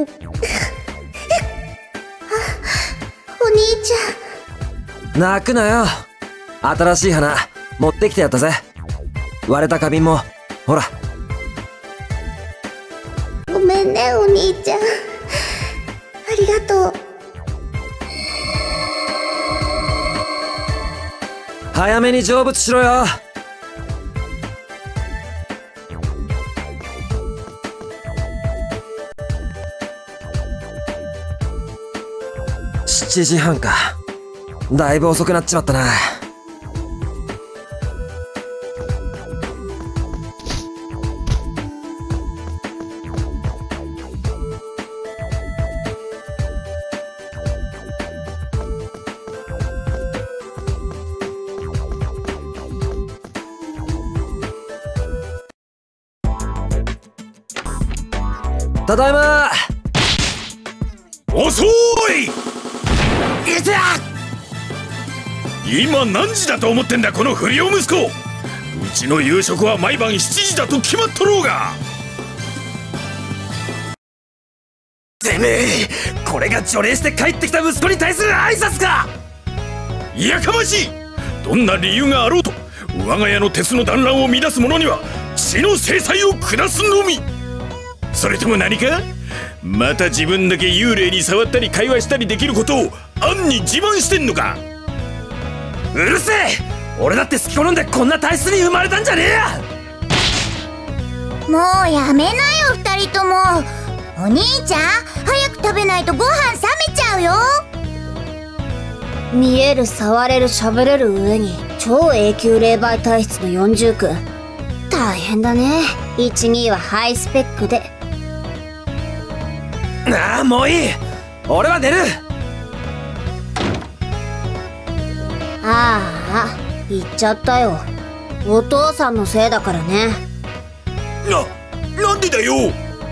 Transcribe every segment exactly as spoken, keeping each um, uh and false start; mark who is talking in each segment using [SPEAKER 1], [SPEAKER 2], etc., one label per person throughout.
[SPEAKER 1] お兄ち
[SPEAKER 2] ゃん。泣くなよ。新しい花持ってきてやったぜ。割れた花瓶もほら。
[SPEAKER 1] ごめんねお兄ちゃん、ありがとう。
[SPEAKER 2] 早めに成仏しろよ。しちじはんか。だいぶ遅くなっちまったな。ただいま。
[SPEAKER 3] 遅い。
[SPEAKER 2] いてや。
[SPEAKER 3] 今何時だと思ってんだこの不良息子。うちの夕食は毎晩しちじだと決まっとろうが。
[SPEAKER 2] てめえ、これが除霊して帰ってきた息子に対する挨拶か。
[SPEAKER 3] やかましい。どんな理由があろうと我が家の鉄の団らんを乱す者には血の制裁を下すのみ。それとも何か、また自分だけ幽霊に触ったり会話したりできることを暗に自慢してんのか。
[SPEAKER 2] うるせえ。俺だって好き好んでこんな体質に生まれたんじゃねえや。
[SPEAKER 1] もうやめなよ二人とも。お兄ちゃん早く食べないとご飯冷めちゃうよ。
[SPEAKER 4] 見える、触れる、喋れる上に超永久霊媒体質のよんじゅうくん。大変だね。いち、にはハイスペックで。
[SPEAKER 2] ああもういい。俺は寝る。
[SPEAKER 4] ああ言っちゃったよ。お父さんのせいだからね。
[SPEAKER 3] な、なんでだよ。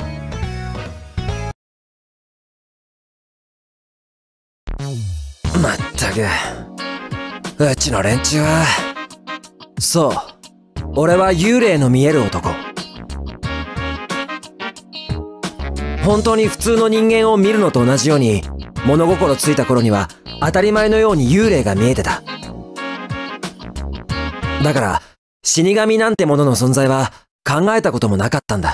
[SPEAKER 2] まったくうちの連中は。そう、俺は幽霊の見える男。本当に普通の人間を見るのと同じように、物心ついた頃には当たり前のように幽霊が見えてた。だから死神なんてものの存在は考えたこともなかったんだ。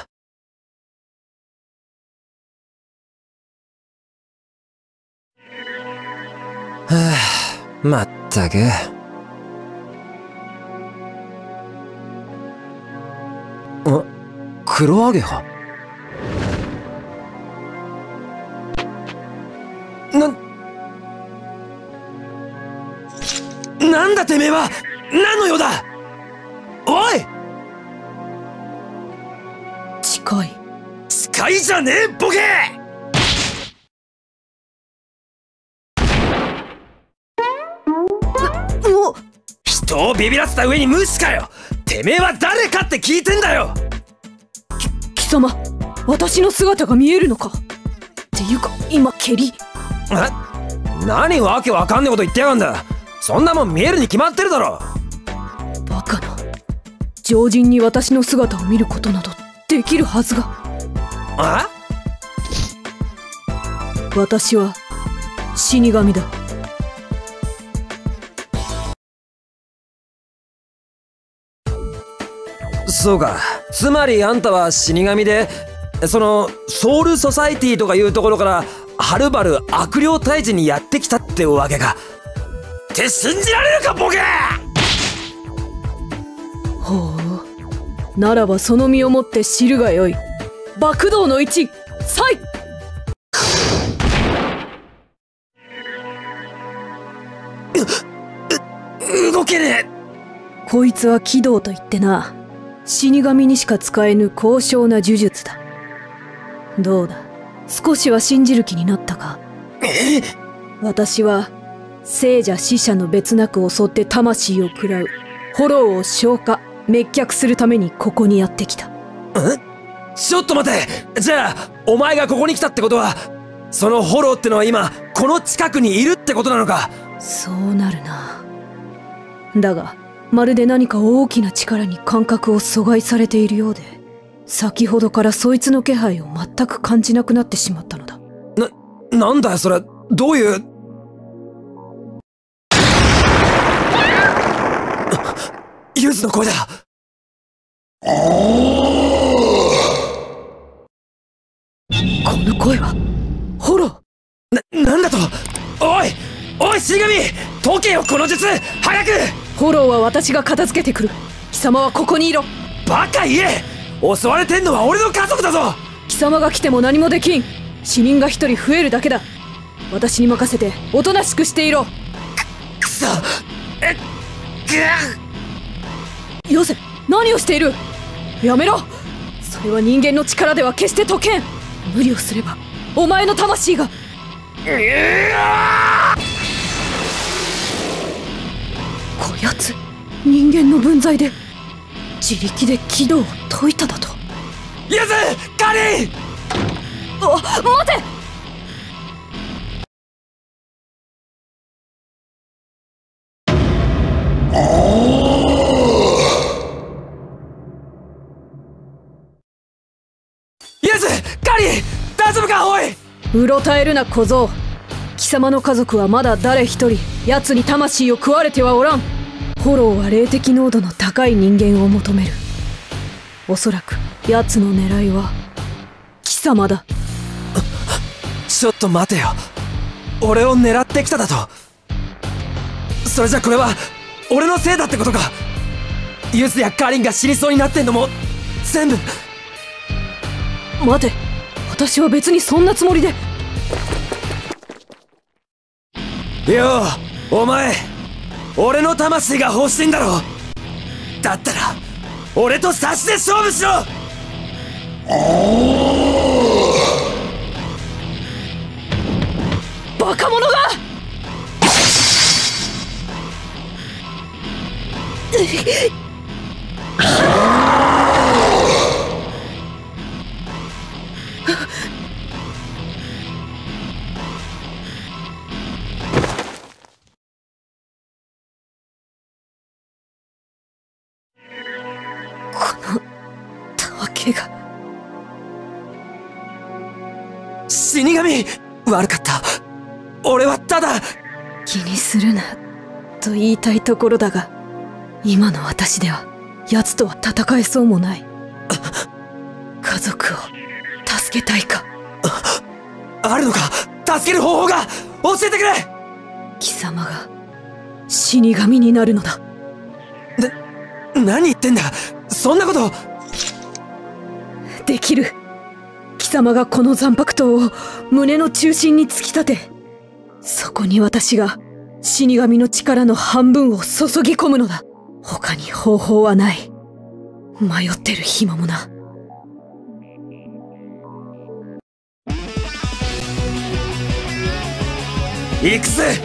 [SPEAKER 2] はあ、まったく。あ、黒アゲハ。な、なんだてめえは。何の用だ。おい。
[SPEAKER 5] 近い。
[SPEAKER 2] 近いじゃねえボケ。
[SPEAKER 5] うお、
[SPEAKER 2] 人をビビらせた上に無視かよ。てめえは誰かって聞いてんだよ。
[SPEAKER 5] き貴様、私の姿が見えるのか。っていうか今蹴り。
[SPEAKER 2] え、何わけわかんねえこと言ってやがんだ。そんなもん見えるに決まってるだろ。
[SPEAKER 5] バカな。常人に私の姿を見ることなどできるはずが。
[SPEAKER 2] あ？
[SPEAKER 5] 私は死神だ。
[SPEAKER 2] そうか。つまりあんたは死神で、そのソウルソサイティとかいうところからはるばる悪霊退治にやってきたってわけか。って信じられるかボケ。
[SPEAKER 5] ほう、ならばその身をもって知るがよい。爆道の一サイ。
[SPEAKER 2] う、う、動けね
[SPEAKER 5] え。こいつは鬼道と言ってな、死神にしか使えぬ高尚な呪術だ。どうだ、少しは信じる気になったか。
[SPEAKER 2] え？
[SPEAKER 5] 私は聖者死者の別なく襲って魂を食らうホローを消化滅却するためにここにやってきた。
[SPEAKER 2] え？ちょっと待て。じゃあお前がここに来たってことは、そのホローってのは今この近くにいるってことなのか。
[SPEAKER 5] そうなるな。だがまるで何か大きな力に感覚を阻害されているようで、先ほどからそいつの気配を全く感じなくなってしまったのだ。
[SPEAKER 2] なんだよそれ、どういう。ユズの声だ。
[SPEAKER 5] この声はホロ。
[SPEAKER 2] な、なんだと。おいおい死神、解けよこの術、早く。
[SPEAKER 5] ホローは私が片付けてくる。貴様はここにいろ。
[SPEAKER 2] バカ言え。襲われてんのは俺の家族だぞ。
[SPEAKER 5] 貴様が来ても何もできん。死人が一人増えるだけだ。私に任せておとなしくしていろ。
[SPEAKER 2] く、くそ。えっ、ぐ
[SPEAKER 5] よせ、何をしている。やめろ。それは人間の力では決して解けん。無理をすればお前の魂が。こやつ人間の分際で自力で軌道を解いただと。
[SPEAKER 2] ユズ、カリン。
[SPEAKER 5] あ、待て。
[SPEAKER 2] ユズ、カリン、大丈夫か。おい、
[SPEAKER 5] うろたえるな小僧。貴様の家族はまだ誰一人奴に魂を食われてはおらん。ホローは霊的濃度の高い人間を求める。おそらく奴の狙いは貴様だ。
[SPEAKER 2] ちょっと待てよ。俺を狙ってきただと。それじゃこれは俺のせいだってことか。ユズやカリンが死にそうになってんのも全部。
[SPEAKER 5] 待て、私は別にそんなつもりで。
[SPEAKER 2] よう、お前、俺の魂が欲しいんだろ。だったら俺と差しで勝負しろ。
[SPEAKER 5] バカ者が。が
[SPEAKER 2] 死神、悪かった。俺はただ。
[SPEAKER 5] 気にするなと言いたいところだが、今の私では奴とは戦えそうもない。家族を助けたいか。
[SPEAKER 2] あるのか。助ける方法が教えてくれ。
[SPEAKER 5] 貴様が死神になるのだ。
[SPEAKER 2] な、何言ってんだ。そんなこと
[SPEAKER 5] できる。貴様がこの残白刀を胸の中心に突き立て、そこに私が死神の力の半分を注ぎ込むのだ。他に方法はない。迷ってる暇もな。
[SPEAKER 2] 行くぜ。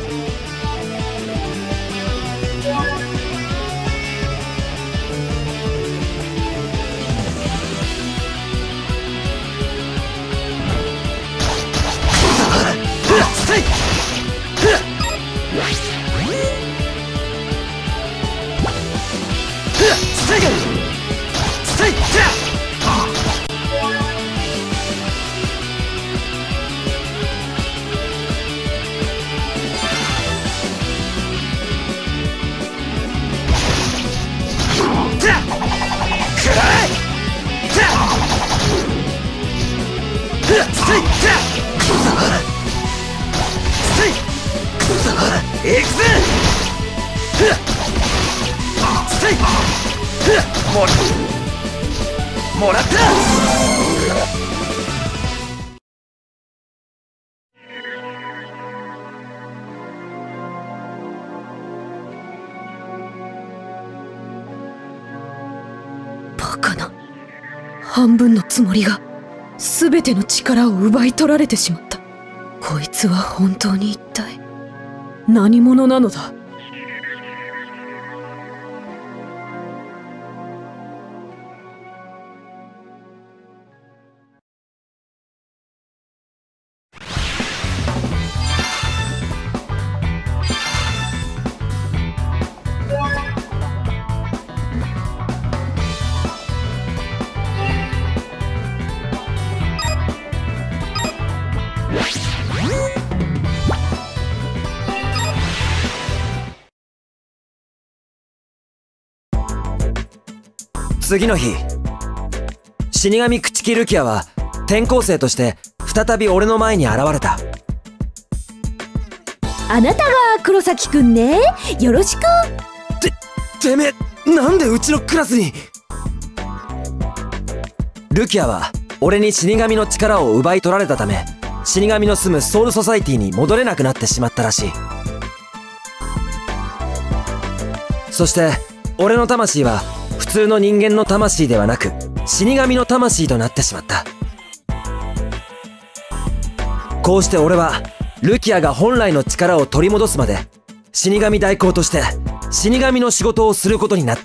[SPEAKER 2] もらった。
[SPEAKER 5] バカな。半分のつもりが全ての力を奪い取られてしまった。こいつは本当に一体何者なのだ。
[SPEAKER 2] よし。 次の日、死神朽木ルキアは転校生として再び俺の前に現れた。
[SPEAKER 5] あなたが黒崎くんね。よろしく。
[SPEAKER 2] て、てめえ、なんでうちのクラスに。ルキアは俺に死神の力を奪い取られたため、死神の住むソウルソサイティに戻れなくなってしまったらしい。そして俺の魂は普通の人間の魂ではなく死神の魂となってしまった。こうして俺はルキアが本来の力を取り戻すまで死神代行として死神の仕事をすることになった。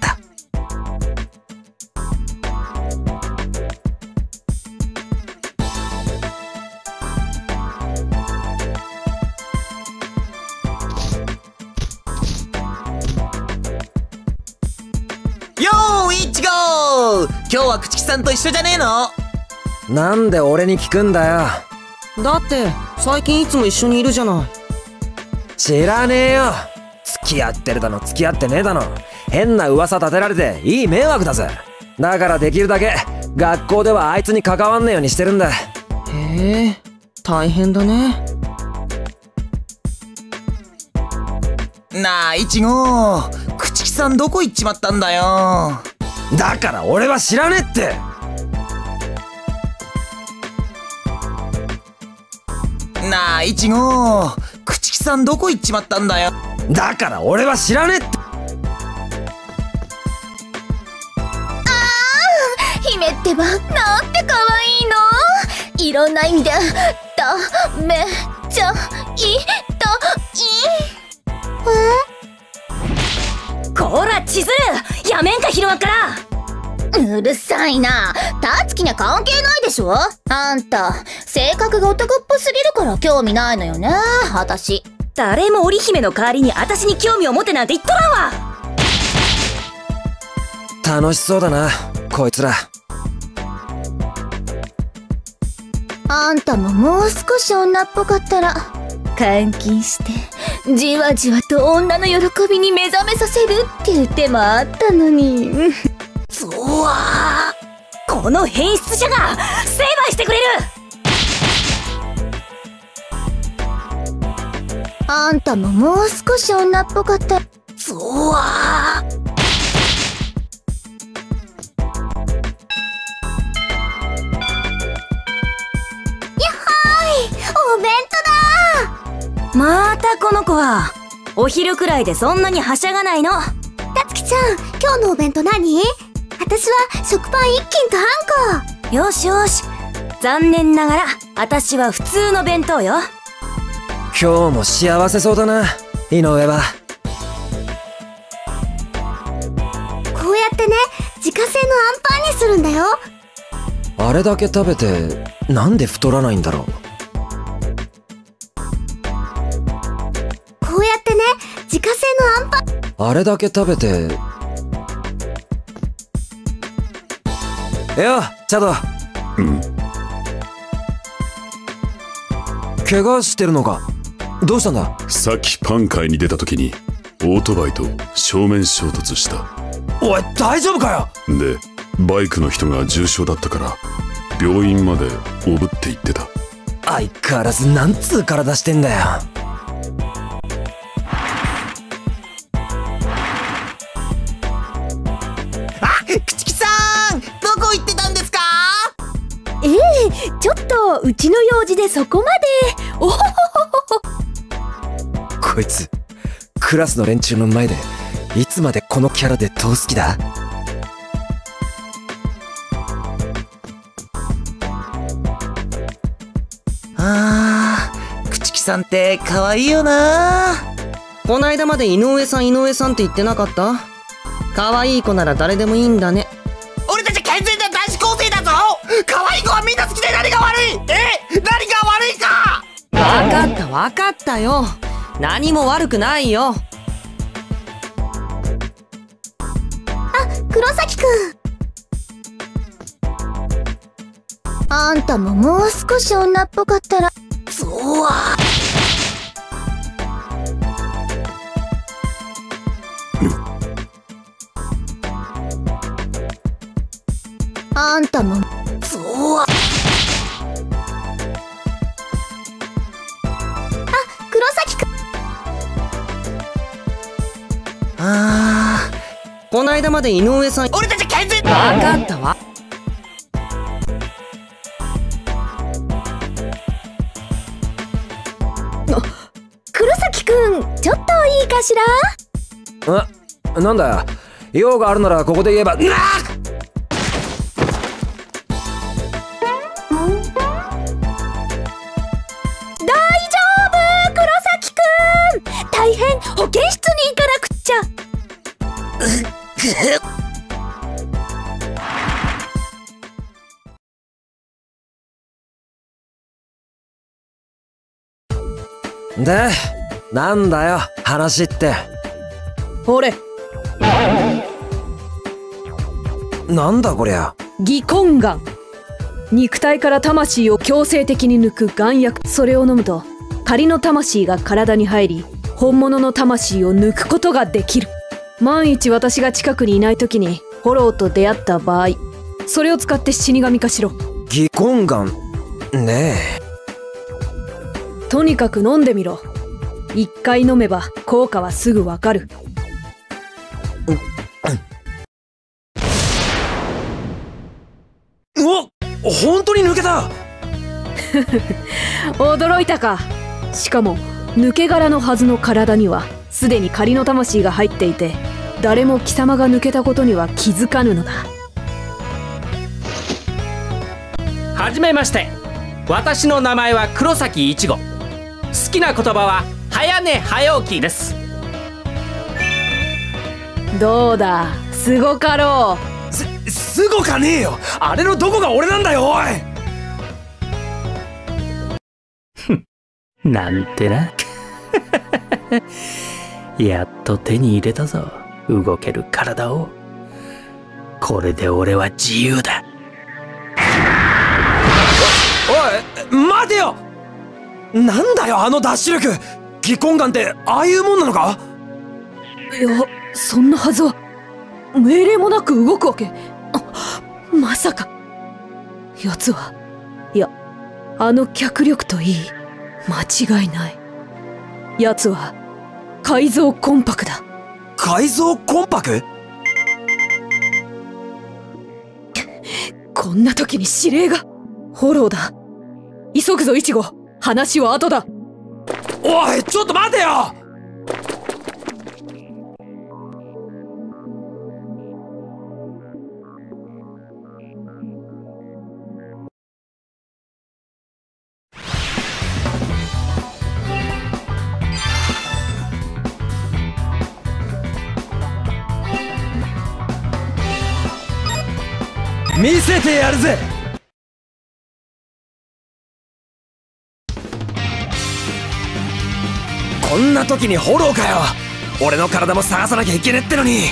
[SPEAKER 6] よーい、イチゴー。今日は朽木さんと一緒じゃねえの？
[SPEAKER 2] なんで俺に聞くんだよ。
[SPEAKER 7] だって最近いつも一緒にいるじゃない。
[SPEAKER 2] 知らねえよ。付き合ってるだの付き合ってねえだの、変な噂立てられていい迷惑だぜ。だからできるだけ学校ではあいつに関わんねえようにしてるんだ。
[SPEAKER 7] へえ、大変だね。
[SPEAKER 6] なあ、イチゴー。朽木さんどこ行っちまったんだよ。
[SPEAKER 2] だから俺は知らねえって。
[SPEAKER 6] なあ、イチゴー。朽木さんどこ行っちまったんだよ。
[SPEAKER 2] だから俺は知らねえって。
[SPEAKER 1] 姫ってばなんて可愛いの。いろんな意味でだめちゃいたい。
[SPEAKER 4] こら千鶴、やめんか昼間から。
[SPEAKER 1] うるさいな。タツキには関係ないでしょ。あんた性格が男っぽすぎるから興味ないのよね。私
[SPEAKER 4] 誰も織姫の代わりに私に興味を持てなんて言っとらんわ。
[SPEAKER 2] 楽しそうだなこいつら。
[SPEAKER 1] あんたももう少し女っぽかったら監禁してじわじわと女の喜びに目覚めさせるっていう手もあったのに。
[SPEAKER 4] そうわー、この変質者が成敗してくれる。
[SPEAKER 1] あんたももう少し女っぽかったら。
[SPEAKER 4] そうわー。
[SPEAKER 1] お弁当だ。
[SPEAKER 4] またこの子はお昼くらいでそんなにはしゃがないの。
[SPEAKER 1] たつきちゃん、今日のお弁当何？私は食パン一斤とハンコ。
[SPEAKER 4] よしよし、残念ながら私は普通の弁当よ。
[SPEAKER 2] 今日も幸せそうだな井上は。
[SPEAKER 1] こうやってね、自家製のあんパンにするんだよ。
[SPEAKER 2] あれだけ食べてなんで太らないんだろう。
[SPEAKER 1] こうやってね、自家製のあんパン。
[SPEAKER 2] あれだけ食べて。よチャド。
[SPEAKER 3] うん
[SPEAKER 2] 怪我してるのか。どうしたんだ。
[SPEAKER 3] さっきパン買いに出た時にオートバイと正面衝突した。
[SPEAKER 2] おい大丈夫かよ。
[SPEAKER 3] でバイクの人が重傷だったから病院までおぶって行ってた。
[SPEAKER 2] 相変わらずなんつう体してんだよ。
[SPEAKER 6] あ、朽木さんどこ行ってたんですか？
[SPEAKER 5] ええ、ちょっとうちの用事でそこまで。おほほほほ。
[SPEAKER 2] こいつクラスの連中の前でいつまでこのキャラで通す気だ。
[SPEAKER 6] あー、朽木さんって可愛いよな。
[SPEAKER 7] こないだまで井上さん井上さんって言ってなかった？可愛い子なら誰でもいいんだね。
[SPEAKER 6] 俺たち健全な男子高生だぞ。可愛い子はみんな好きで何が悪い？え？何が悪いか？
[SPEAKER 7] わかったわかったよ。何も悪くないよ。
[SPEAKER 1] 黒崎くん、あんたももう少し女っぽかったら。
[SPEAKER 4] そうわ
[SPEAKER 1] あんたも
[SPEAKER 6] そうは。
[SPEAKER 4] 黒崎くん。
[SPEAKER 7] あー、こないだまで井上さん。
[SPEAKER 6] 俺たち健全。
[SPEAKER 7] 分かったわ。
[SPEAKER 1] 黒崎くん、ちょっといいかしら？
[SPEAKER 2] え、なんだよ。用があるならここで言えば。なっ！
[SPEAKER 1] 大丈夫、黒崎くん。大変、保健室に行かなくっちゃ。
[SPEAKER 2] で、なんだよ、話って。
[SPEAKER 5] ほれ、
[SPEAKER 2] なんだこりゃ。
[SPEAKER 5] 義根丸。肉体から魂を強制的に抜く丸薬。それを飲むと仮の魂が体に入り、本物の魂を抜くことができる。万一私が近くにいない時にフォローと出会った場合、それを使って死神化しろ。
[SPEAKER 2] 義根丸ねえ。
[SPEAKER 5] とにかく飲んでみろ。一回飲めば効果はすぐわかる。
[SPEAKER 2] うわっ、本当に抜けた。
[SPEAKER 5] 驚いたか。しかも抜け殻のはずの体にはすでに仮の魂が入っていて、誰も貴様が抜けたことには気づかぬのだ。
[SPEAKER 8] はじめまして、私の名前は黒崎一護。好きな言葉は早寝早起きです。
[SPEAKER 5] どうだ、すごかろう。
[SPEAKER 2] す、すごかねえよ。あれのどこが俺なんだよ、おい。
[SPEAKER 8] なんてな。やっと手に入れたぞ、動ける体を。これで俺は自由だ。
[SPEAKER 2] おい、待てよ。なんだよ、あのダッシュ力。義根丸ってああいうもんなのか？
[SPEAKER 5] いや、そんなはずは。命令もなく動くわけ。あ、まさか。奴は、いや、あの脚力といい、間違いない。奴は改造魂魄だ。
[SPEAKER 2] 改造魂魄？
[SPEAKER 5] こんな時に指令が。フォローだ。急ぐぞ、イチゴ。話は後だ。
[SPEAKER 2] おい、ちょっと待てよ。見せてやるぜ。こんな時にフォローかよ。俺の体も探さなきゃいけねえってのに。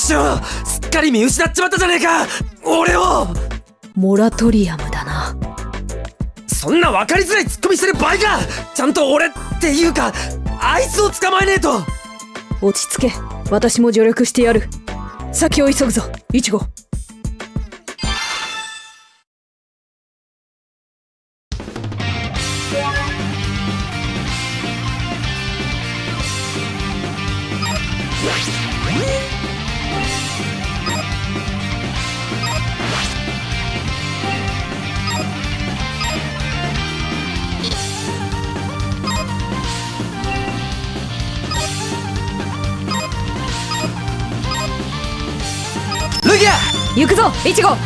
[SPEAKER 2] しろ。すっかり見失っちまったじゃねえか俺を。
[SPEAKER 5] モラトリアムだな。
[SPEAKER 2] そんな分かりづらいツッコミしてる場合か。ちゃんと俺っていうかあいつを捕まえねえと。
[SPEAKER 5] 落ち着け、私も助力してやる。先を急ぐぞイチゴ。
[SPEAKER 2] ルギア
[SPEAKER 5] 行くぞイチゴ。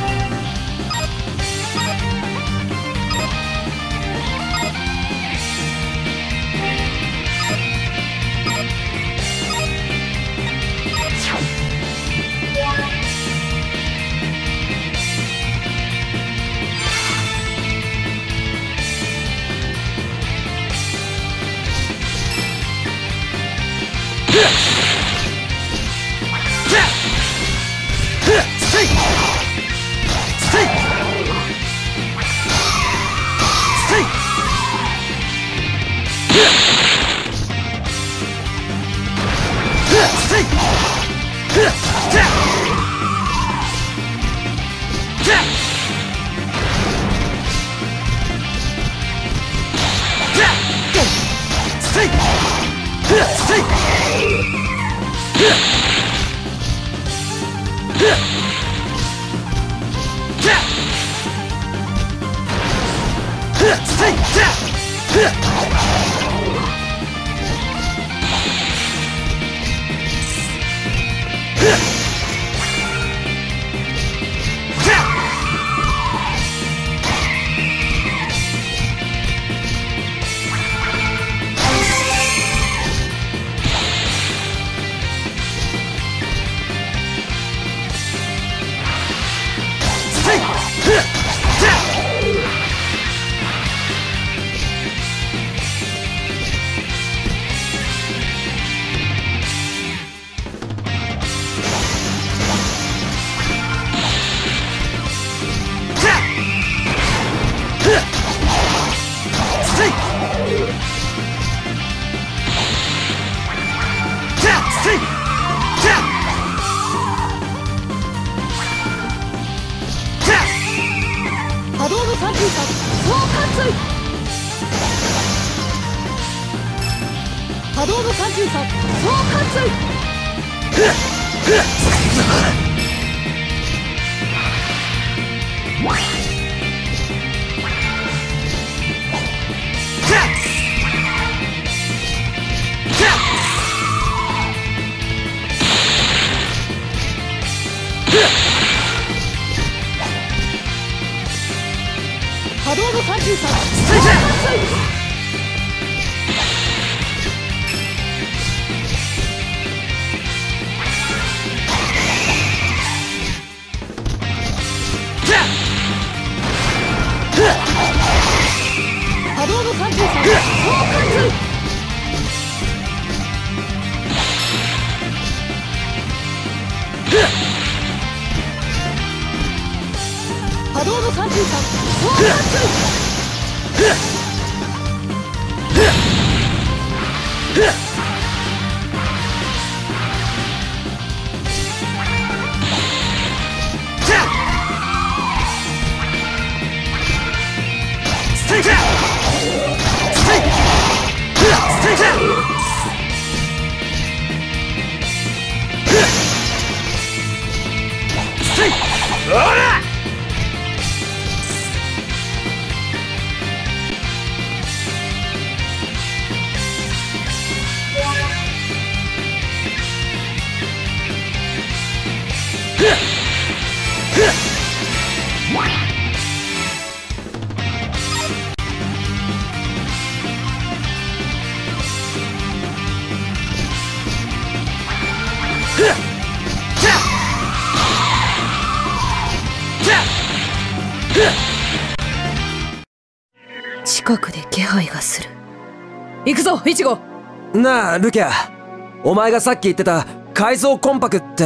[SPEAKER 5] 近くで気配がする。行くぞイチゴ。
[SPEAKER 2] なあルキア、お前がさっき言ってた改造コンパクって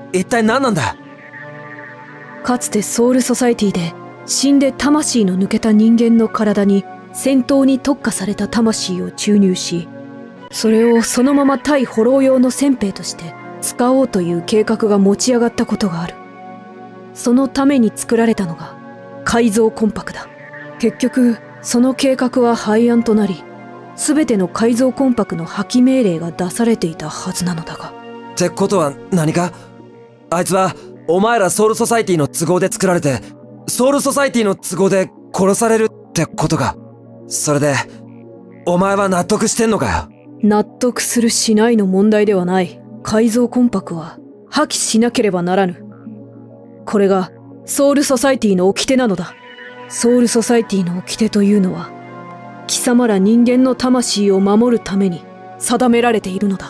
[SPEAKER 2] 一体何なんだ？
[SPEAKER 5] かつてソウルソサエティで死んで魂の抜けた人間の体に戦闘に特化された魂を注入し、それをそのまま対捕虜用の戦兵として使おうという計画が持ち上がったことがある。そのために作られたのが改造魂魄だ。結局その計画は廃案となり、全ての改造魂魄の破棄命令が出されていたはずなのだが。
[SPEAKER 2] ってことは何か？あいつはお前らソウルソサエティの都合で作られて、ソウルソサエティの都合で殺されるってことか。それでお前は納得してんのかよ？
[SPEAKER 5] 納得するしないの問題ではない。改造魂魄は破棄しなければならぬ。これがソウルソサエティの掟なのだ。ソウルソサエティの掟というのは、貴様ら人間の魂を守るために定められているのだ。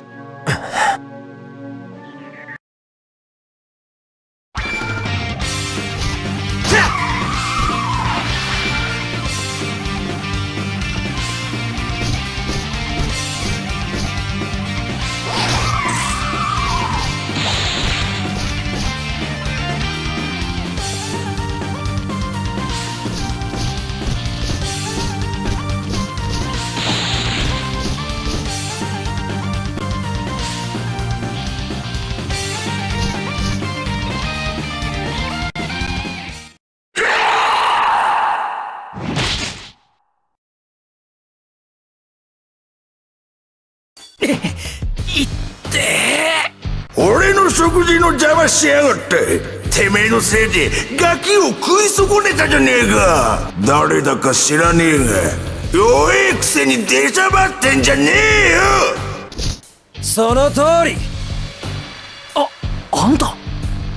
[SPEAKER 3] 俺の食事の邪魔しやがって。てめえのせいでガキを食い損ねたじゃねえか。誰だか知らねえが弱えくせに出しゃばってんじゃねえよ。
[SPEAKER 2] その通り。
[SPEAKER 8] あ、あんた。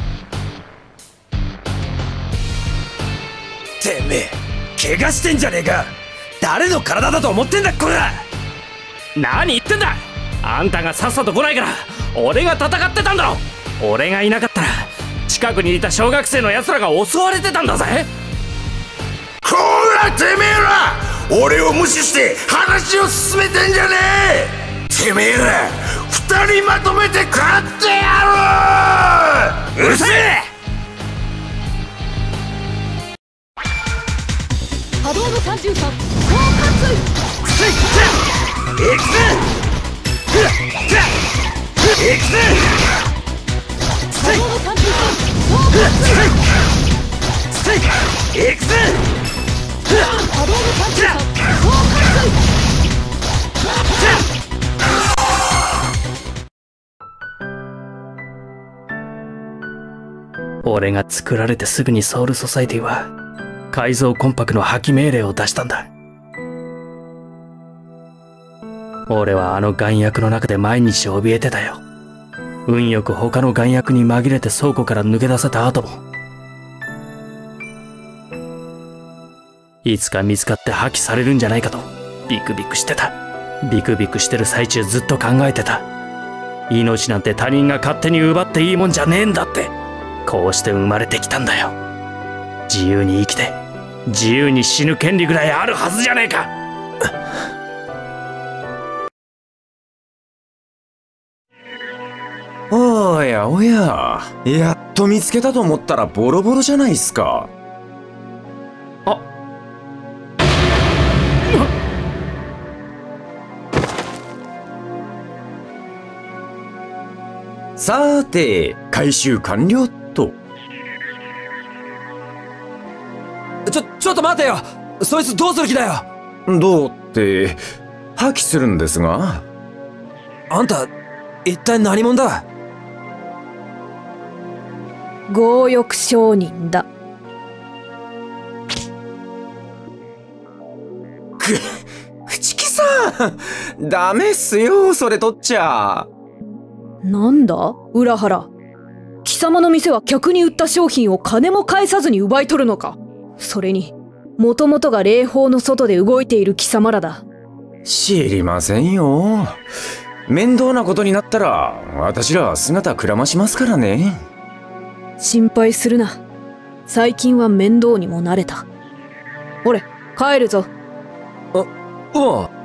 [SPEAKER 2] てめえ怪我してんじゃねえか。誰の体だと思ってんだこら。
[SPEAKER 8] 何言ってんだ。あんたがさっさと来ないから俺が戦ってたんだろ。俺がいなかったら近くにいた小学生の奴らが襲われてたんだぜ。
[SPEAKER 3] こらてめえら、俺を無視して話を進めてんじゃねえ。てめえら二人まとめて勝ってやろう。うるせえ。
[SPEAKER 5] 波動の三重三総括。
[SPEAKER 3] いくぜいくぜ
[SPEAKER 5] 波動の三重三総括。
[SPEAKER 3] いくぜ
[SPEAKER 5] 波動の三重三総括。
[SPEAKER 8] 俺が作られてすぐにソウルソサエティは改造魂魄の破棄命令を出したんだ。俺はあの丸薬の中で毎日怯えてたよ。運よく他の丸薬に紛れて倉庫から抜け出せた後も、いつか見つかって破棄されるんじゃないかとビクビクしてた。ビクビクしてる最中ずっと考えてた。命なんて他人が勝手に奪っていいもんじゃねえんだって。こうして生まれてきたんだよ。自由に生きて自由に死ぬ権利ぐらいあるはずじゃねえか。
[SPEAKER 9] おやおや、やっと見つけたと思ったらボロボロじゃないっすか。
[SPEAKER 8] あ
[SPEAKER 9] さーて回収完了と。
[SPEAKER 2] ちょちょっと待てよ。そいつどうする気だよ。
[SPEAKER 9] どうって破棄するんですが。
[SPEAKER 2] あんた一体何者だ。
[SPEAKER 5] 強欲商人だ。
[SPEAKER 9] く、朽木さんダメっすよそれ取っちゃ。
[SPEAKER 5] なんだ裏腹。貴様の店は客に売った商品を金も返さずに奪い取るのか。それにもともとが霊峰の外で動いている貴様らだ。
[SPEAKER 9] 知りませんよ。面倒なことになったら私らは姿くらましますからね。
[SPEAKER 5] 心配するな。最近は面倒にも慣れた。ほれ帰るぞ。
[SPEAKER 2] あ、おう。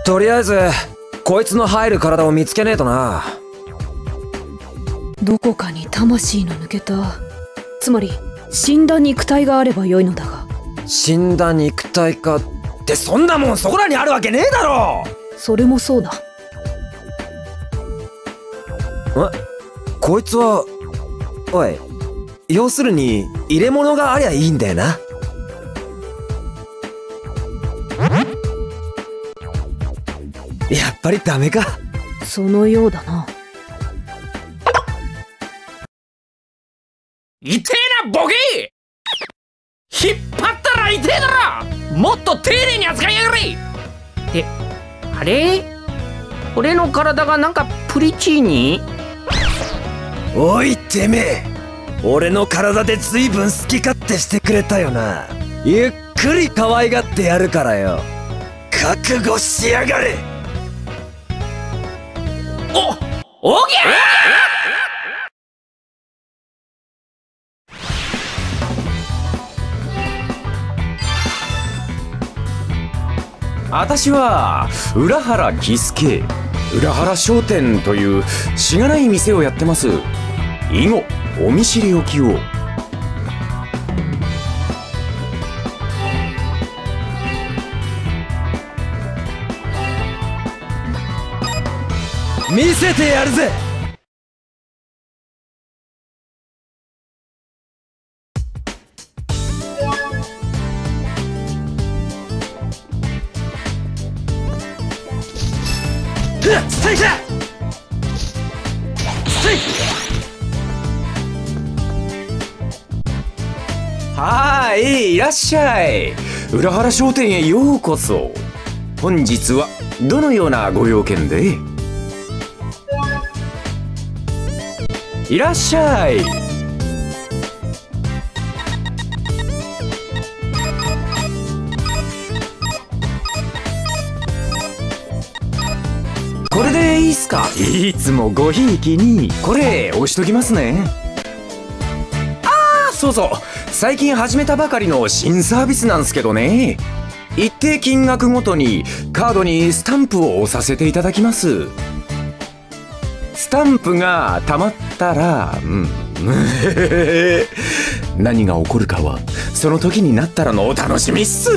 [SPEAKER 2] とりあえずこいつの入る体を見つけねえとな。
[SPEAKER 5] どこかに魂の抜けた、つまり死んだ肉体があればよいのだが。
[SPEAKER 2] 死んだ肉体かってそんなもんそこらにあるわけねえだろ。
[SPEAKER 5] それもそうだ。
[SPEAKER 2] え、こいつは、おい、要するに入れ物がありゃいいんだよな。やっぱりダメか。
[SPEAKER 5] そのようだな。
[SPEAKER 8] 痛えなボケー、引っ張ったら痛えだろ。もっと丁寧に扱いやがれ。ってあれ、俺の体がなんかプリチーニ。
[SPEAKER 2] おいてめえ、俺の体で随分好き勝手してくれたよな。ゆっくり可愛がってやるからよ。覚悟しやがれ。
[SPEAKER 8] おおぎゃ
[SPEAKER 9] あたしは浦原喜助、浦原商店というしがない店をやってます。以後お見知りおきを。
[SPEAKER 2] 見せてやるぜ。
[SPEAKER 9] はーい、いらっしゃい。浦原商店へようこそ。本日はどのようなご用件で？いらっしゃい。これでいいっすか？いつもごひいきに。これ押しときますね。ああ、そうそう、最近始めたばかりの新サービスなんすけどね。一定金額ごとにカードにスタンプを押させていただきます。スタンプがたまったら、うん何が起こるかはその時になったらのお楽しみっす。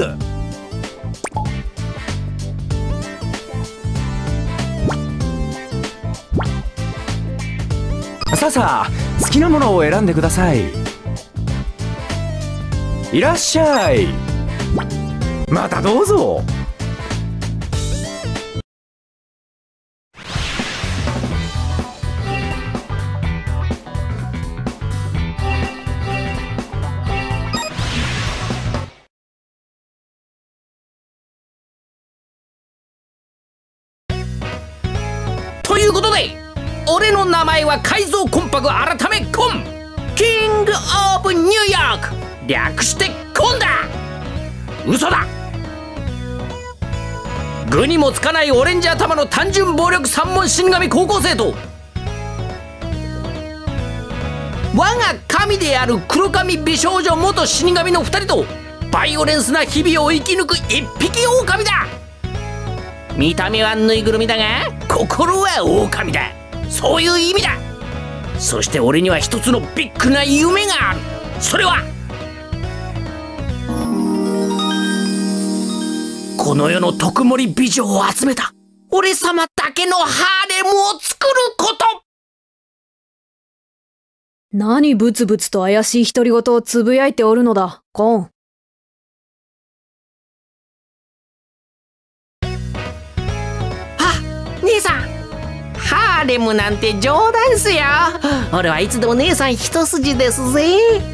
[SPEAKER 9] さあさあ、好きなものを選んでください。いらっしゃい。またどうぞ。
[SPEAKER 8] ということで、俺の名前は改造コンパグ改めコン、キングオブニューヨーク、略してコンだ。嘘だ。具にもつかないオレンジ頭の単純暴力三文死神高校生と、我が神である黒髪美少女元死神の二人とバイオレンスな日々を生き抜く一匹狼だ。見た目はぬいぐるみだが心は狼だ。そういう意味だ。そして俺には一つのビッグな夢がある。それはこの世の特盛美女を集めた俺様だけのハーレムを作ること。
[SPEAKER 5] 何ブツブツと怪しい独り言をつぶやいておるのだ、コン。
[SPEAKER 8] あ、姉さん、ハーレムなんて冗談っすよ。俺はいつでも姉さん一筋ですぜ。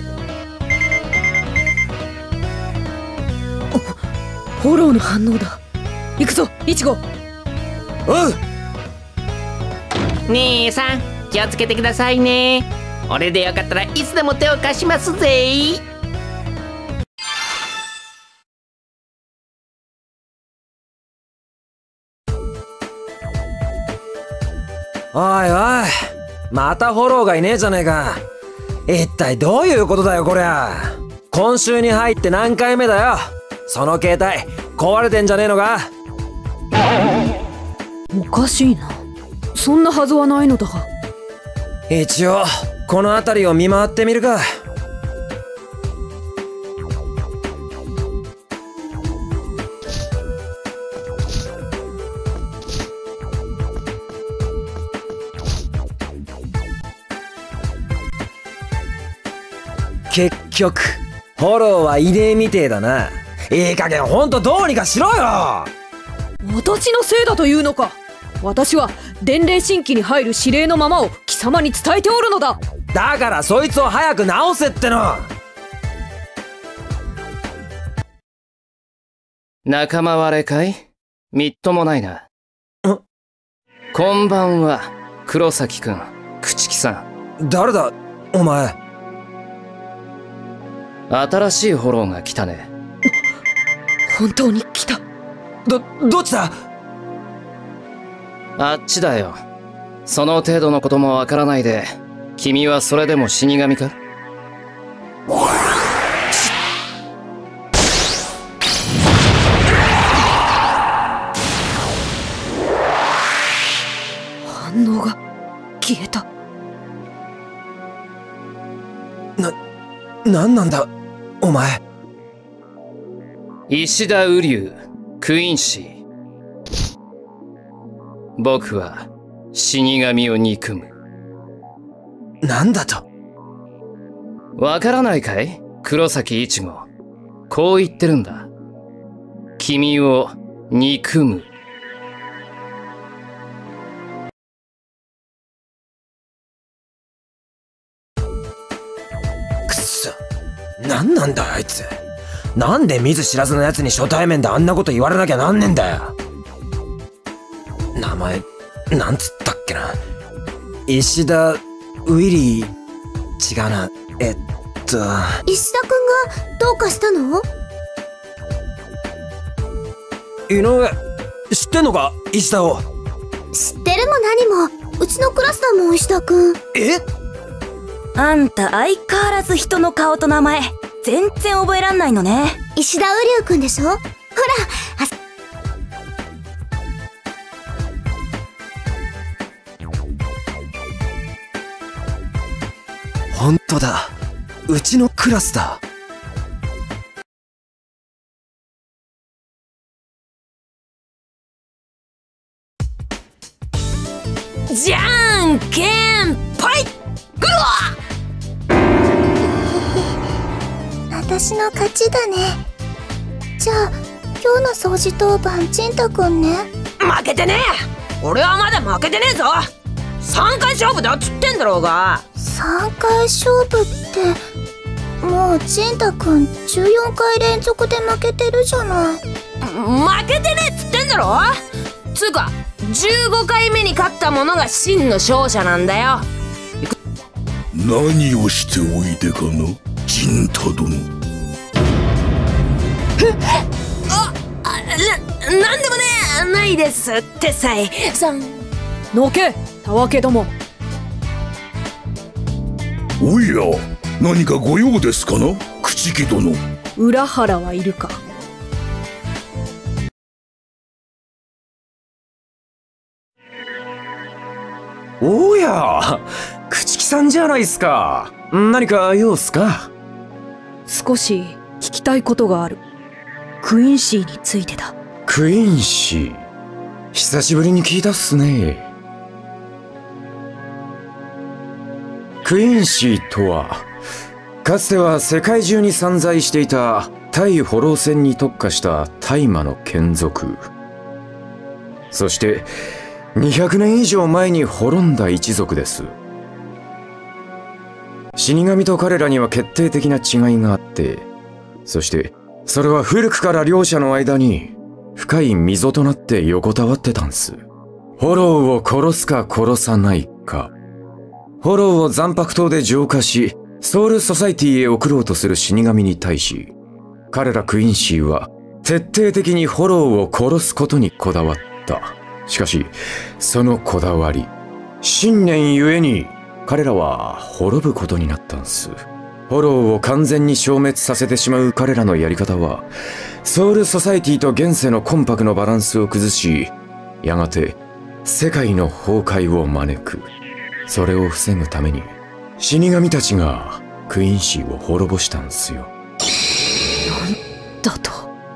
[SPEAKER 5] フォローの反応だ。行くぞ、イチゴ。
[SPEAKER 2] おう。
[SPEAKER 8] 姉さん、気をつけてくださいね。俺でよかったらいつでも手を貸しますぜ。
[SPEAKER 2] おいおい、またフォローがいねえじゃねえか。一体どういうことだよこりゃ。今週に入って何回目だよ。その携帯壊れてんじゃねえのか。
[SPEAKER 5] おかしいな。そんなはずはないのだが。
[SPEAKER 2] 一応この辺りを見回ってみるか。結局フォローはいねえみてえだな。いい加減ほんとどうにかしろよ。
[SPEAKER 5] 私のせいだというのか。私は伝令新規に入る指令のままを貴様に伝えておるのだ。
[SPEAKER 2] だからそいつを早く直せっての。
[SPEAKER 8] 仲間割れかい？みっともないな。こんばんは、黒崎くん、朽木さ
[SPEAKER 2] ん。誰だお前。
[SPEAKER 8] 新しいフォローが来たね。
[SPEAKER 5] 本当に来た。
[SPEAKER 2] ど、どっちだ？
[SPEAKER 8] あっちだよ。その程度のこともわからないで、君はそれでも死神か？
[SPEAKER 5] 反応が消えた。
[SPEAKER 2] な、なんなんだお前。
[SPEAKER 8] 石田瓜生、クインシー。僕は死神を憎む。
[SPEAKER 2] なんだと？
[SPEAKER 8] わからないかい？黒崎一護。こう言ってるんだ。君を憎む。
[SPEAKER 2] くそ、なんなんだあいつ。なんで見ず知らずのやつに初対面であんなこと言われなきゃなんねんだよ。名前なんつったっけな。石田ウィリー。違うな。えっと
[SPEAKER 4] 石田くんがどうかしたの？
[SPEAKER 2] 井上知ってんのか石田を。
[SPEAKER 4] 知ってるも何も。うちのクラスだもん石田くん。
[SPEAKER 1] え？あんた相変わらず人の顔と名前全然覚えらんないのね。
[SPEAKER 4] 石田瓜生くんでしょ。ほら
[SPEAKER 2] ほんとだ、うちのクラスだ。
[SPEAKER 1] じゃんけんぽい。グワ
[SPEAKER 4] ッ私の勝ちだね。じゃあ今日の掃除当番ちんたくんね。
[SPEAKER 1] 負けてねえ。俺はまだ負けてねえぞ。さんかい勝負だっつってんだろうが。
[SPEAKER 4] さんかい勝負ってもうちんたくんじゅうよんかい連続で負けてるじゃない。
[SPEAKER 1] 負けてねえっつってんだろ。つうかじゅうごかいめに勝った者が真の勝者なんだよ。
[SPEAKER 3] 何をしておいでかな陣太殿。
[SPEAKER 1] あ、あ、な、なんでもねえないですってさえさん。
[SPEAKER 5] のけたわけども。
[SPEAKER 3] おや、何かご用ですかな朽木殿。
[SPEAKER 5] 裏原はいるか。
[SPEAKER 9] おや、朽木さんじゃないっすか。何か用っすか？
[SPEAKER 5] 少し聞きたいことがある。クインシーについてだ。
[SPEAKER 9] クインシー、久しぶりに聞いたっすね。クインシーとは、かつては世界中に散在していた対フォロー戦に特化した大麻の眷属。そしてにひゃくねん以上前に滅んだ一族です。死神と彼らには決定的な違いがあって、そしてそれは古くから両者の間に深い溝となって横たわってたんす。フォローを殺すか殺さないか。フォローを残白刀で浄化し、ソウルソサイティへ送ろうとする死神に対し、彼らクインシーは徹底的にフォローを殺すことにこだわった。しかし、そのこだわり、信念ゆえに彼らは滅ぶことになったんす。フォローを完全に消滅させてしまう彼らのやり方は、ソウルソサイティと現世の魂魄のバランスを崩し、やがて世界の崩壊を招く。それを防ぐために死神たちがクインシーを滅ぼしたんすよ。
[SPEAKER 5] だと。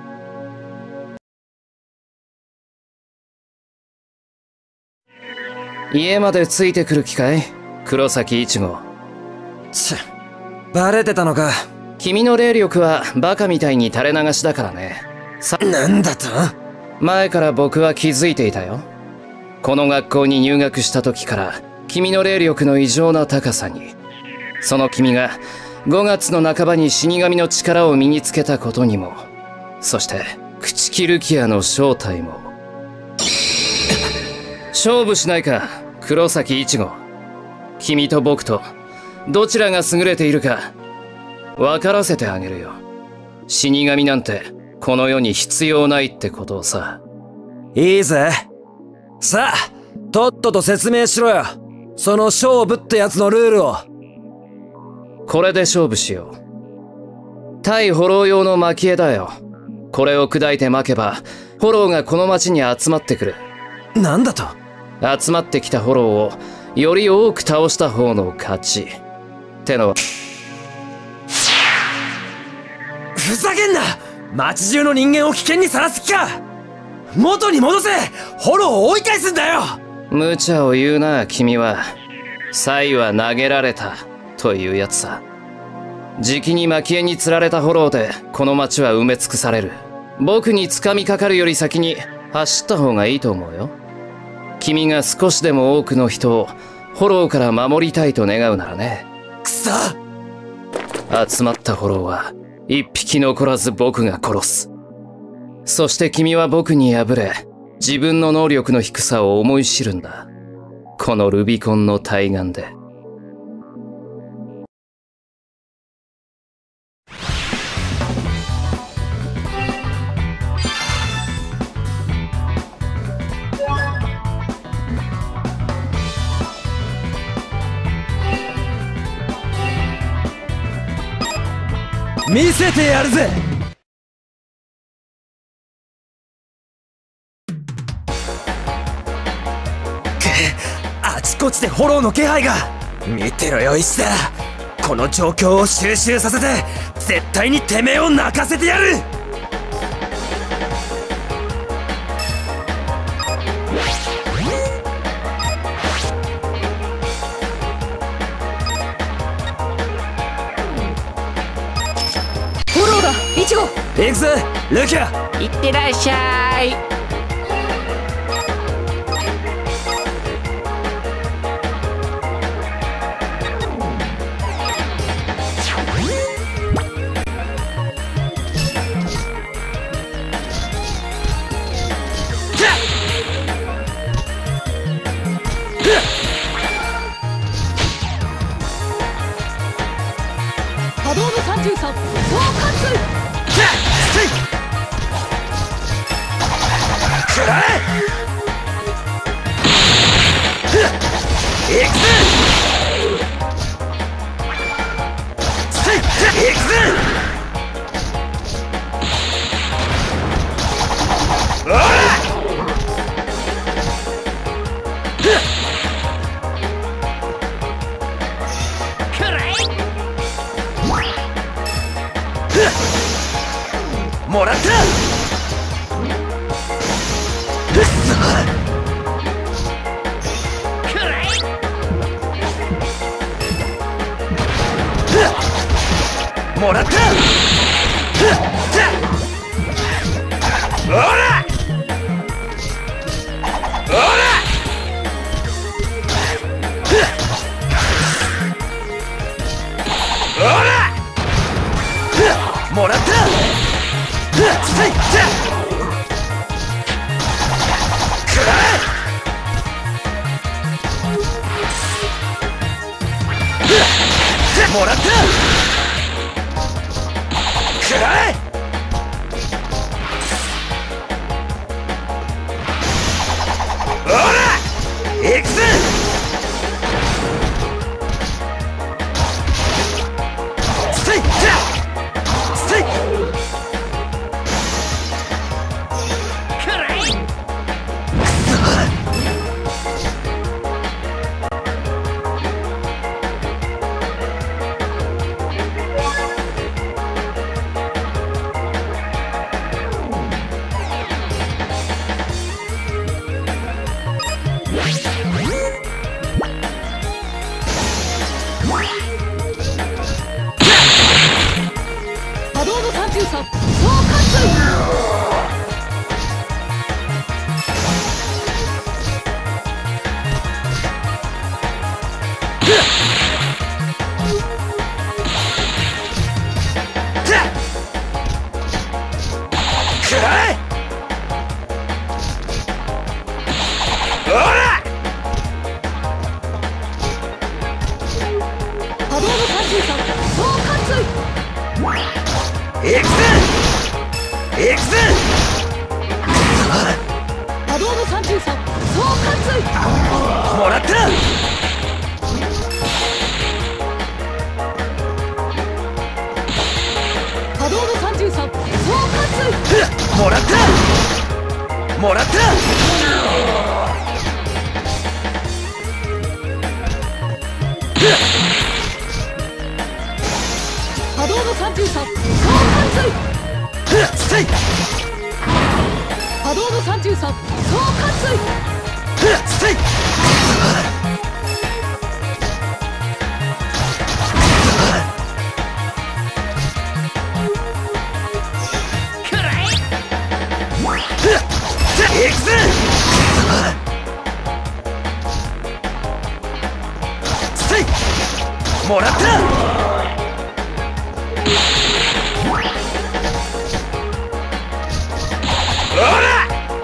[SPEAKER 8] 家までついてくる気かい、黒崎一護。
[SPEAKER 2] ちっ、バレてたのか。
[SPEAKER 8] 君の霊力はバカみたいに垂れ流しだからね。さ、
[SPEAKER 2] なんだと？
[SPEAKER 8] 前から僕は気づいていたよ。この学校に入学した時から君の霊力の異常な高さに、その君がごがつの半ばに死神の力を身につけたことにも、そして朽木ルキアの正体も。勝負しないか、黒崎一護。君と僕とどちらが優れているか分からせてあげるよ。死神なんてこの世に必要ないってことをさ。
[SPEAKER 2] いいぜ。さあ、とっとと説明しろよ。その勝負ってやつのルールを。
[SPEAKER 8] これで勝負しよう。対フォロー用の蒔絵だよ。これを砕いて巻けばフォローがこの町に集まってくる。
[SPEAKER 2] なんだと？
[SPEAKER 8] 集まってきたフォローをより多く倒した方の勝ちっての。
[SPEAKER 2] ふざけんな！町中の人間を危険にさらす気か！元に戻せ！フォローを追い返すんだよ！
[SPEAKER 8] 無茶を言うな、君は。サイは投げられたというやつさ。じきに蒔絵に釣られたフォローでこの町は埋め尽くされる。僕に掴みかかるより先に走った方がいいと思うよ。君が少しでも多くの人をフォローから守りたいと願うならね。
[SPEAKER 2] くそ！
[SPEAKER 8] 集まったフォローは一匹残らず僕が殺す。そして君は僕に敗れ、自分の能力の低さを思い知るんだ。このルビコンの対岸で。
[SPEAKER 2] 見せてやるぜ！あちこちでフォローの気配が。見てろよ石田、この状況を収拾させて絶対にてめえを泣かせてやる！
[SPEAKER 5] フォローだ、イチゴ。
[SPEAKER 2] 行くぜルキア。
[SPEAKER 10] いってらっしゃい。
[SPEAKER 5] 波動のさんじゅうさん、総貫通。
[SPEAKER 2] くらえ！行くぜ！行くぜ！おら！もらった！もらった！おら！おら！おら！もらった！もらった！
[SPEAKER 5] 動のさんじゅうさん総貫通。
[SPEAKER 2] もらった。
[SPEAKER 5] 波動のさんじゅうさん総貫通。
[SPEAKER 2] もらったもらった
[SPEAKER 5] 波動のさんじゅうさん総貫通。波動のさんじゅうさん総貫通。
[SPEAKER 2] 行くぜ。もらった。ほら。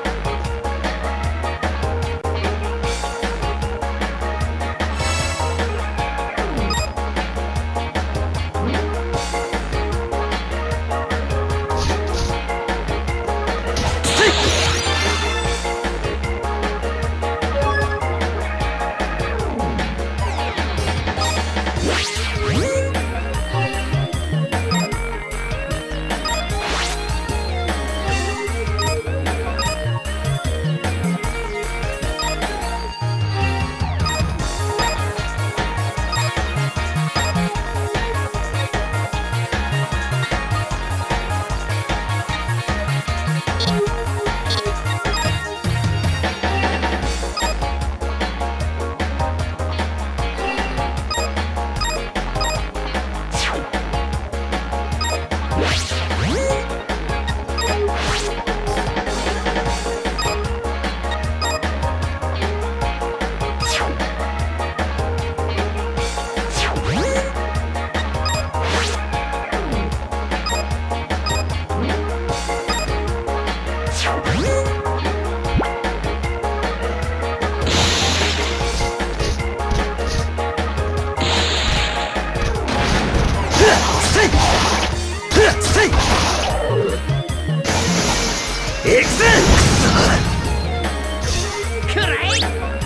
[SPEAKER 2] 行くぜ。くらい。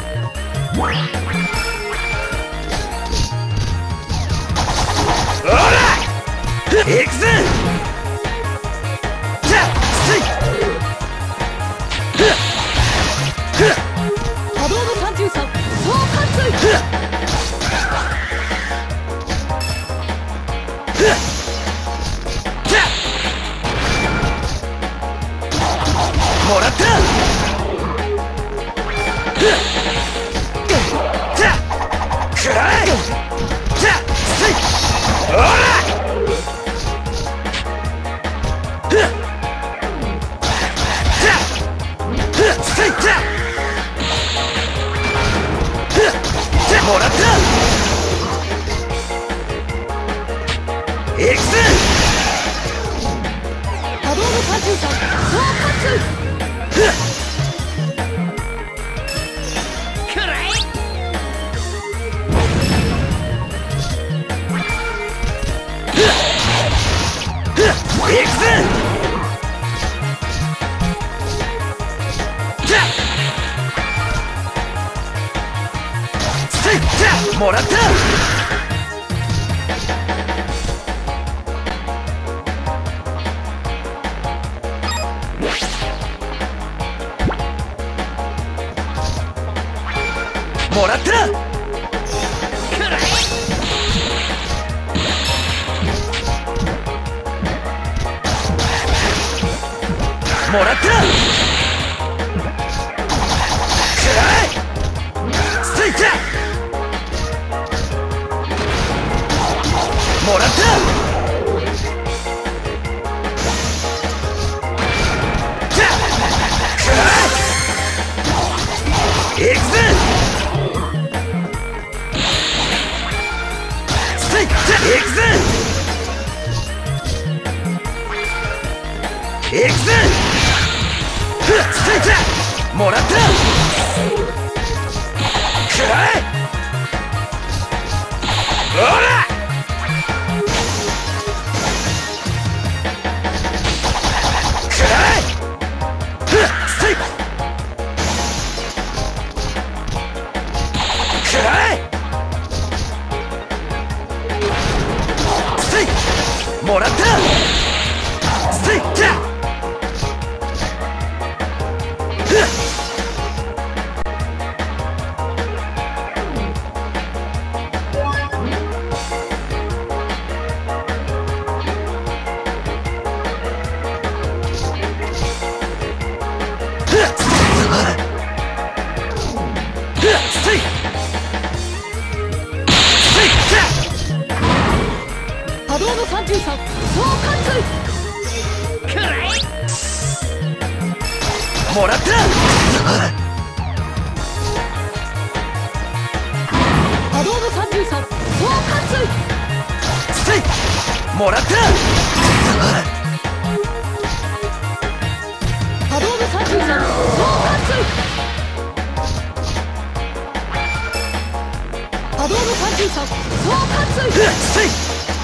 [SPEAKER 2] ほら行くぜ。じゃせい。
[SPEAKER 5] 波動のさんじゅうさん総貫通。
[SPEAKER 2] もらった。くらい。ほらもらった。行くぜ。
[SPEAKER 5] 波動のさんじゅうさん総貫通。
[SPEAKER 2] 行くぜ。もらった。もらった。もらった。くらい。ついた。もらった。じゃくらい。行くぜ。ついた。行くぜ。行くぜ。もらった。くらえ。ほらくらえ。
[SPEAKER 5] さんじゅうさん総括
[SPEAKER 10] くらえ
[SPEAKER 2] もらった
[SPEAKER 5] 波動部さんじゅうさん総括
[SPEAKER 2] せいもらった
[SPEAKER 5] 波動部さんじゅうさん総括波動部さんじゅうさん総括
[SPEAKER 2] せい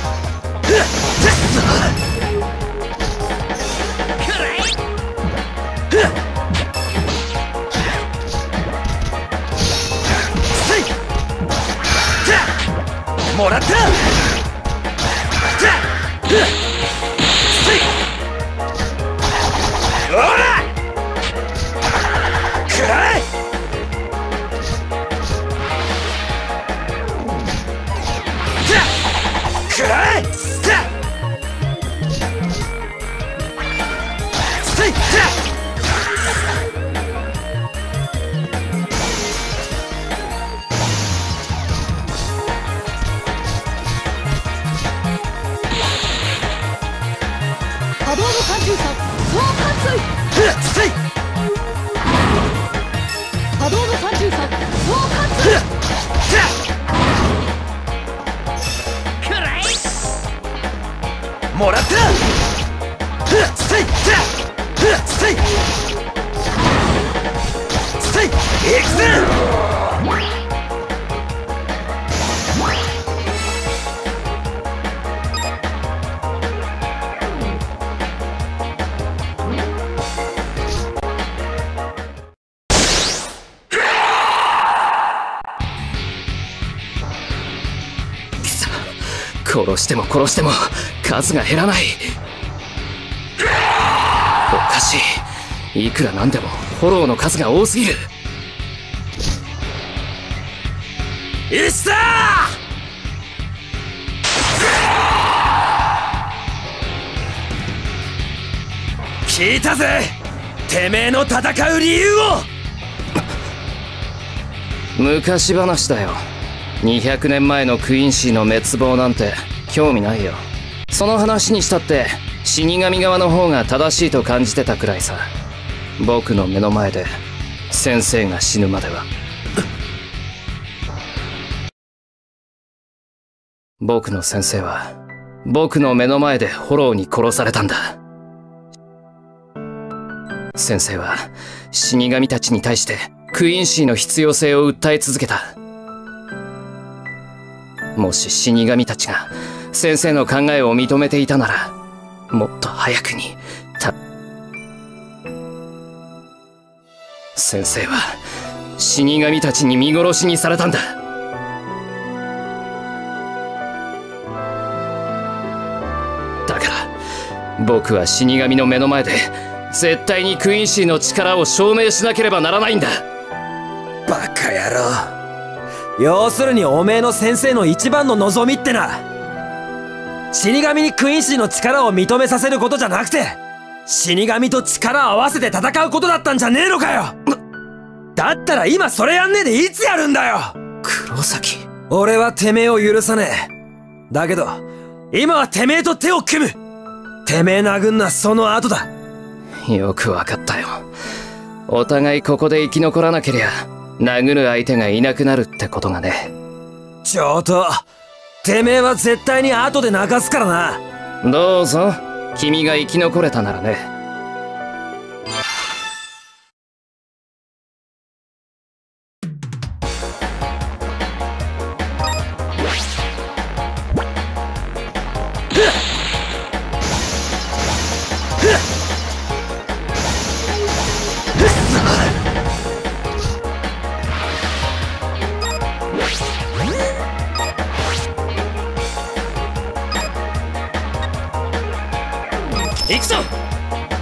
[SPEAKER 10] くらえ
[SPEAKER 2] もらったおらくらえくらえせい
[SPEAKER 5] 波動部さんじゅうさん総括
[SPEAKER 2] せい
[SPEAKER 5] 波動部さんじゅうさん総括
[SPEAKER 10] くらえ
[SPEAKER 2] もらったせいせいせい行くぜ
[SPEAKER 8] 殺しても殺しても数が減らない。おかしい。いくらなんでもフォローの数が多すぎる。
[SPEAKER 2] いっさー聞いたぜてめえの戦う理由を
[SPEAKER 8] 昔話だよ。にひゃくねんまえのクイーンシーの滅亡なんて興味ないよ。その話にしたって死神側の方が正しいと感じてたくらいさ。僕の目の前で先生が死ぬまでは。僕の先生は僕の目の前でフォローに殺されたんだ。先生は死神たちに対してクイーンシーの必要性を訴え続けた。もし死神たちが先生の考えを認めていたならもっと早くにた先生は死神たちに見殺しにされたんだ。だから僕は死神の目の前で絶対にクイーンシーの力を証明しなければならないんだ。
[SPEAKER 2] バカ野郎。要するにおめえの先生の一番の望みってな死神にクイーンシーの力を認めさせることじゃなくて死神と力を合わせて戦うことだったんじゃねえのかよ。だったら今それやんねえでいつやるんだよ。
[SPEAKER 8] 黒崎、
[SPEAKER 2] 俺はてめえを許さねえ。だけど今はてめえと手を組む。てめえ殴んのはその後だ。
[SPEAKER 8] よくわかったよ。お互いここで生き残らなけりゃ殴る相手がいなくなるってことがね。
[SPEAKER 2] 上等。てめえは絶対に後で泣かすから
[SPEAKER 8] な。どうぞ君が生き残れたならね。
[SPEAKER 2] 行くぞ。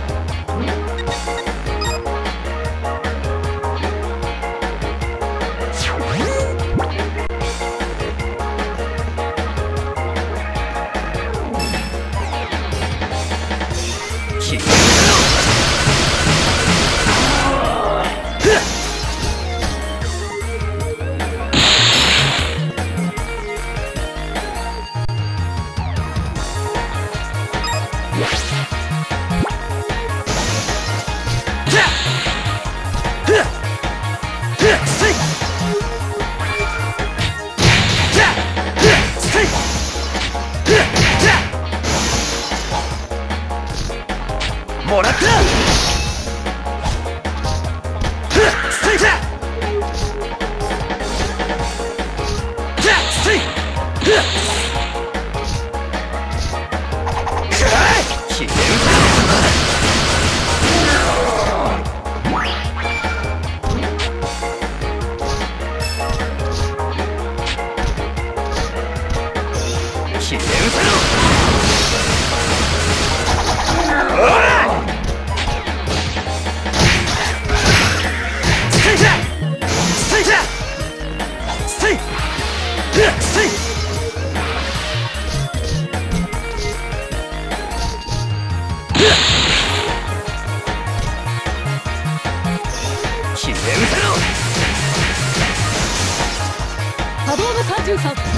[SPEAKER 5] 波動のさんじゅうさん、総貫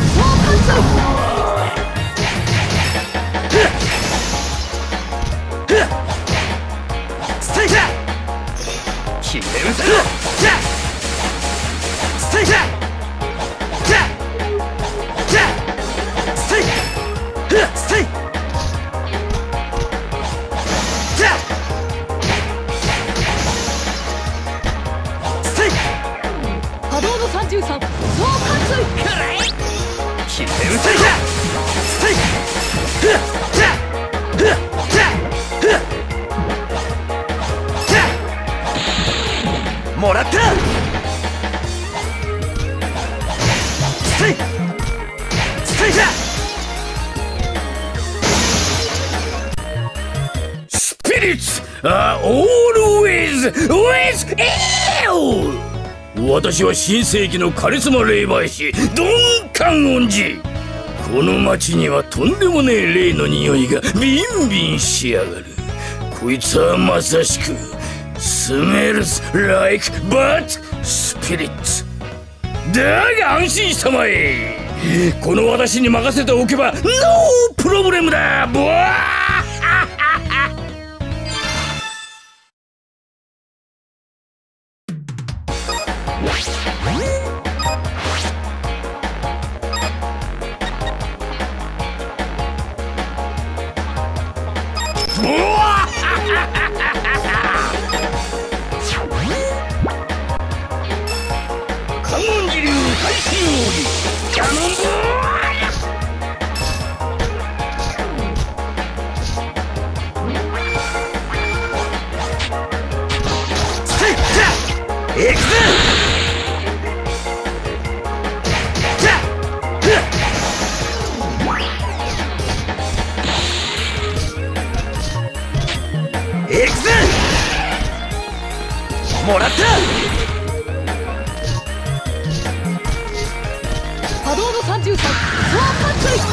[SPEAKER 10] ステイクだ決めるぜステイクだステイクステイク
[SPEAKER 5] 波動のさんじゅうさん、総貫
[SPEAKER 10] くらえ決めるぜステイクもらったステイクステイクスピリッツ are always with you。私は新世紀のカリスマ霊媒師ドン・カンオンジ。この町にはとんでもねえ霊の匂いがビンビンしやがる。こいつはまさしくスメルズ・ライク・バッド・スピリッツだが安心したまえ。この私に任せておけばノープロブレムだ。ボワーもらった
[SPEAKER 5] 波動のさんじゅうさん、総貫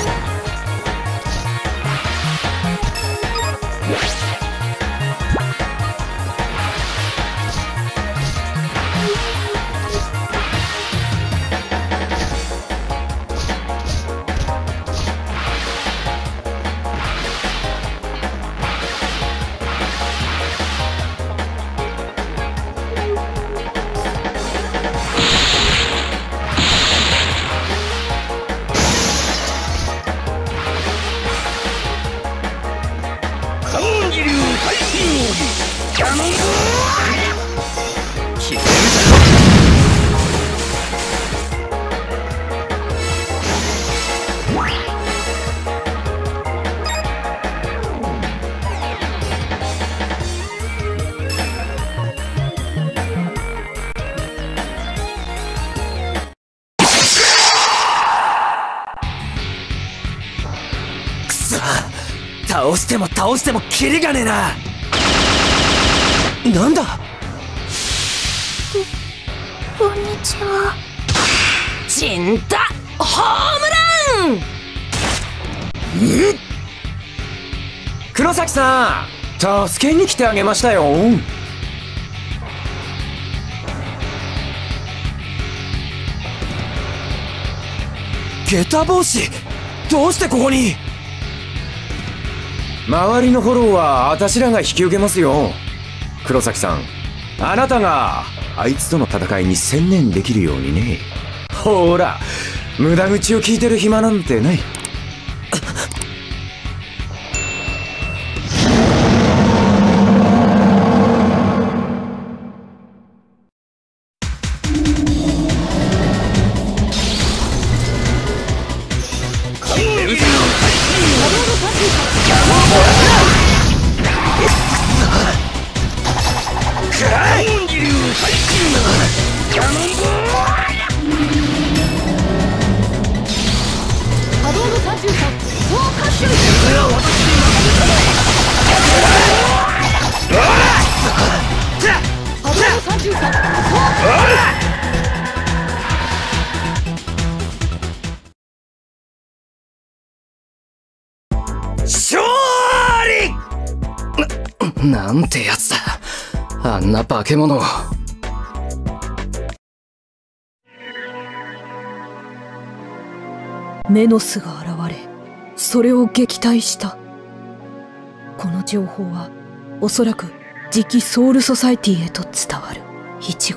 [SPEAKER 2] 倒しても倒してもキリがねえな。なんだ
[SPEAKER 1] こんにちは。
[SPEAKER 10] 死んだホームラン。
[SPEAKER 9] 黒崎さん、助けに来てあげましたよ。
[SPEAKER 2] 下駄帽子、どうしてここに。
[SPEAKER 9] 周りのフォローはあたしらが引き受けますよ。黒崎さん、あなたがあいつとの戦いに専念できるようにね。ほら、無駄口を聞いてる暇なんてない。
[SPEAKER 8] なんてやつだ、あんな化け物を。
[SPEAKER 5] メノスが現れ、それを撃退した。この情報はおそらく次期ソウルソサイティへと伝わる。一号。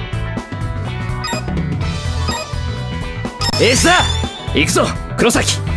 [SPEAKER 10] エースだ、行くぞ黒崎。